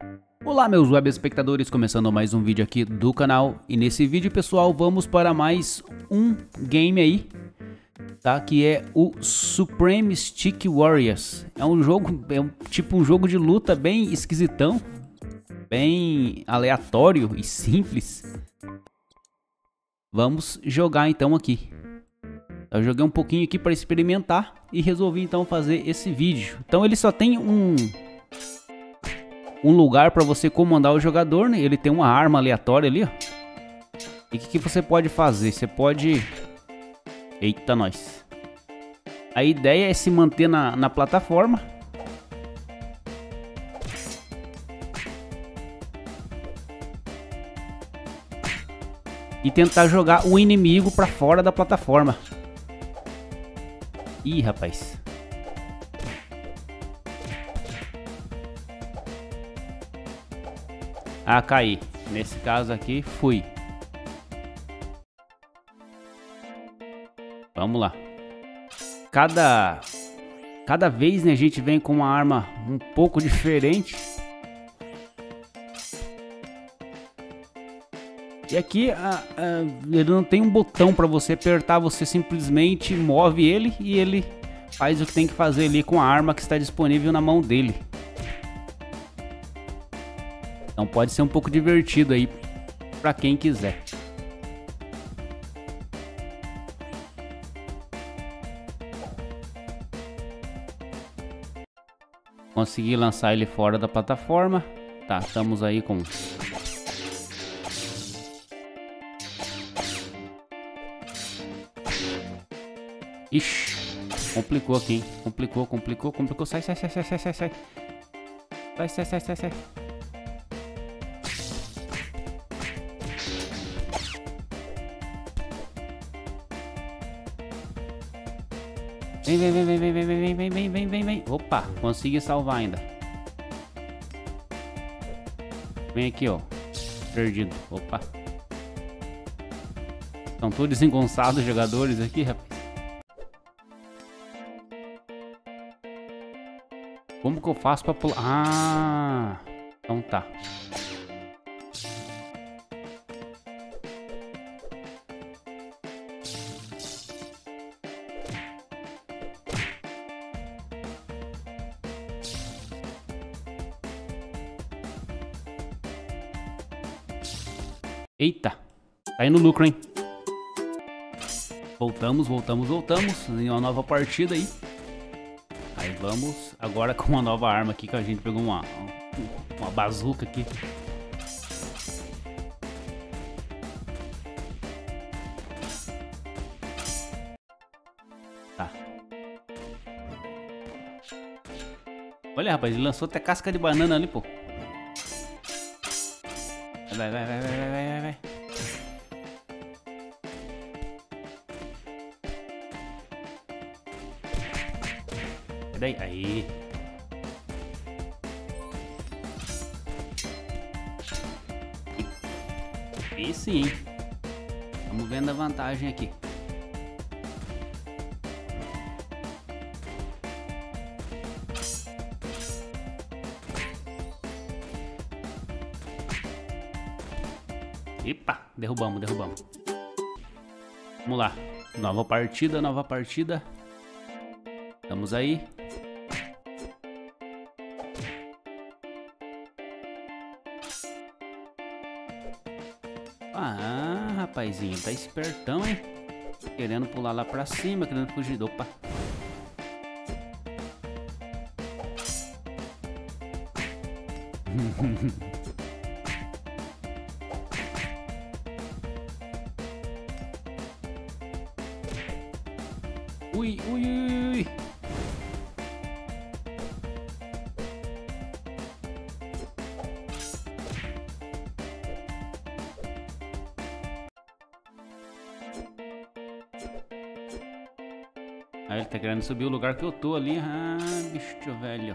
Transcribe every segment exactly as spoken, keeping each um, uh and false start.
Olá meus web espectadores, começando mais um vídeo aqui do canal. E nesse vídeo, pessoal, vamos para mais um game aí, tá? Que é o Supreme Stick Warriors. É um jogo, é um, tipo um jogo de luta bem esquisitão, bem aleatório e simples. Vamos jogar então aqui. Eu joguei um pouquinho aqui para experimentar e resolvi então fazer esse vídeo. Então ele só tem um... um lugar para você comandar o jogador, né? Ele tem uma arma aleatória ali, ó. E o que, que você pode fazer? Você pode... Eita, nós. A ideia é se manter na, na plataforma. E tentar jogar o inimigo para fora da plataforma. Ih, rapaz. Ah, caí. Nesse caso aqui, fui. Vamos lá. Cada... Cada vez, né, a gente vem com uma arma um pouco diferente. E aqui, a, a, ele não tem um botão para você apertar. Você simplesmente move ele e ele faz o que tem que fazer ali com a arma que está disponível na mão dele. Então pode ser um pouco divertido aí para quem quiser. Consegui lançar ele fora da plataforma. Tá, estamos aí com... Ixi, complicou aqui, hein? Complicou, complicou, complicou. Sai, sai, sai, sai, sai, sai, sai. Sai, sai, sai, sai, sai. Vem, vem, vem, vem, vem, vem, vem, vem, vem, vem, vem, vem. Opa, consegui salvar ainda. Vem aqui, ó. Perdido. Opa. Estão todos desengonçados os jogadores aqui, rapaz. Como que eu faço pra pular? Ah, então tá. Eita, tá indo lucro, hein? Voltamos, voltamos, voltamos em uma nova partida aí. Aí vamos agora com uma nova arma aqui que a gente pegou uma, uma bazuca aqui. Tá. Olha, rapaz, ele lançou até casca de banana ali, pô. Vai, vai, vai, vai, vai, vai, vai. Daí, aí. E sim, hein? Vamos vendo a vantagem aqui. Epa, derrubamos, derrubamos. Vamos lá. Nova partida, nova partida. Estamos aí. Ah, rapazinho, tá espertão, hein? Querendo pular lá pra cima, querendo fugir. Opa. Ui, ui, ui, ui. Aí ele tá querendo subir o lugar que eu tô ali. Ah, bicho velho.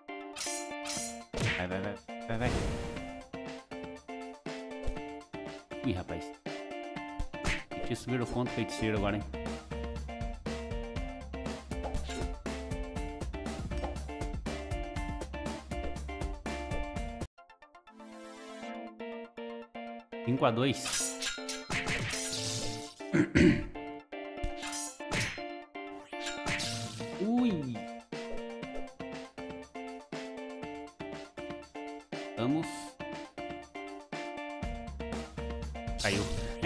Vai, vai, vai, vai, vai. Ih, rapaz. Feitiço virou contra o feiticeiro agora, hein? cinco a dois. Ui. Vamos. Caiu.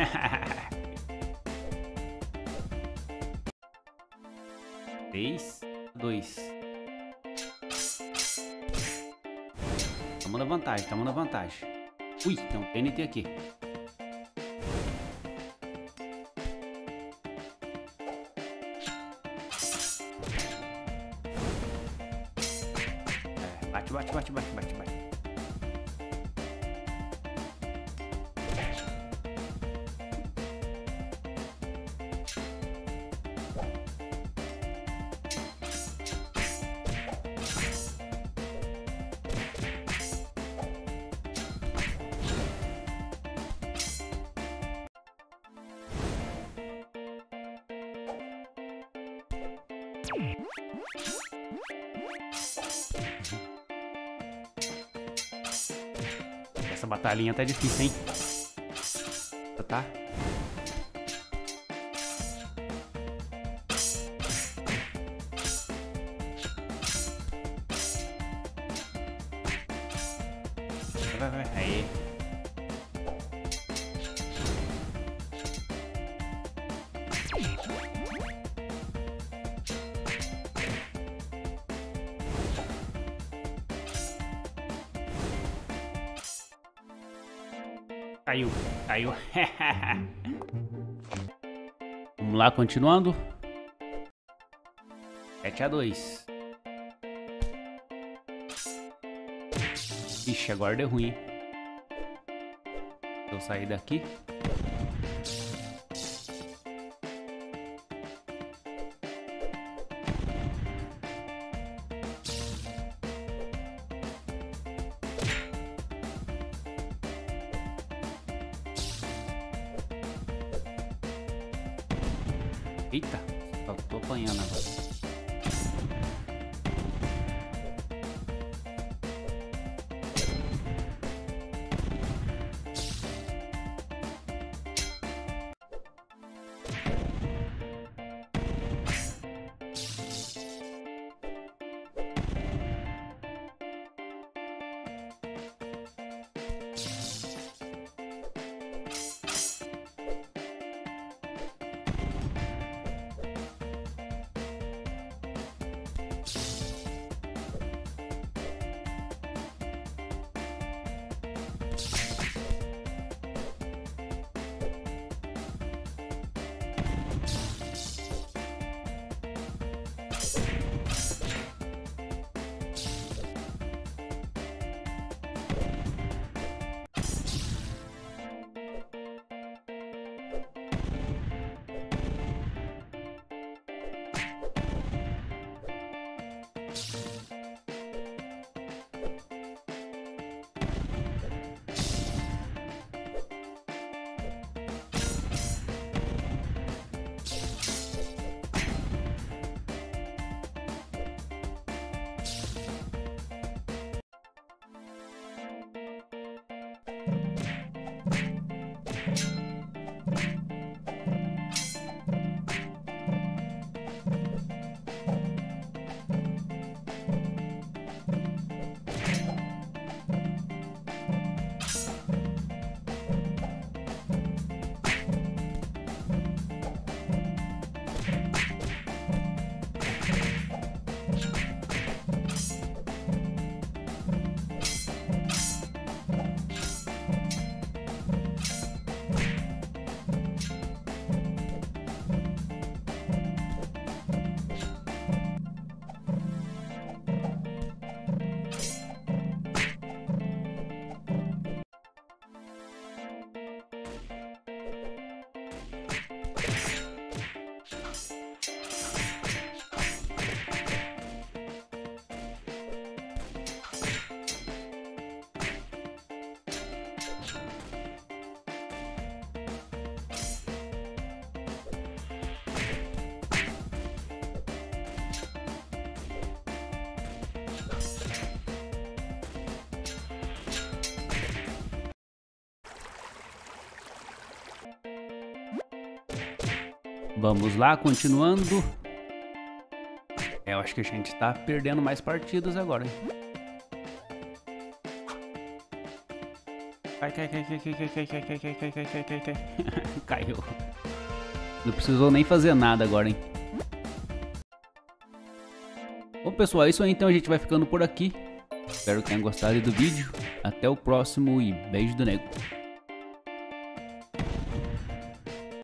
três a dois. Estamos na vantagem, estamos na vantagem. Ui, tem um T N T aqui. É, bate, bate, bate, bate, bate, bate. Essa batalhinha tá difícil, hein? Tá? Vai, vai, aí. Caiu, caiu. Vamos lá, continuando. sete a dois. Ixi, agora deu ruim. Deixa eu sair daqui. Eita, só tô apanhando agora. Vamos lá, continuando. É, eu acho que a gente tá perdendo mais partidas agora, hein? Cai, cai, cai, cai, cai, cai, cai, cai, cai, cai, cai, cai, cai, cai. Caiu. Não precisou nem fazer nada agora, hein? Bom, pessoal, é isso aí. Então a gente vai ficando por aqui. Espero que tenham gostado do vídeo. Até o próximo e beijo do nego.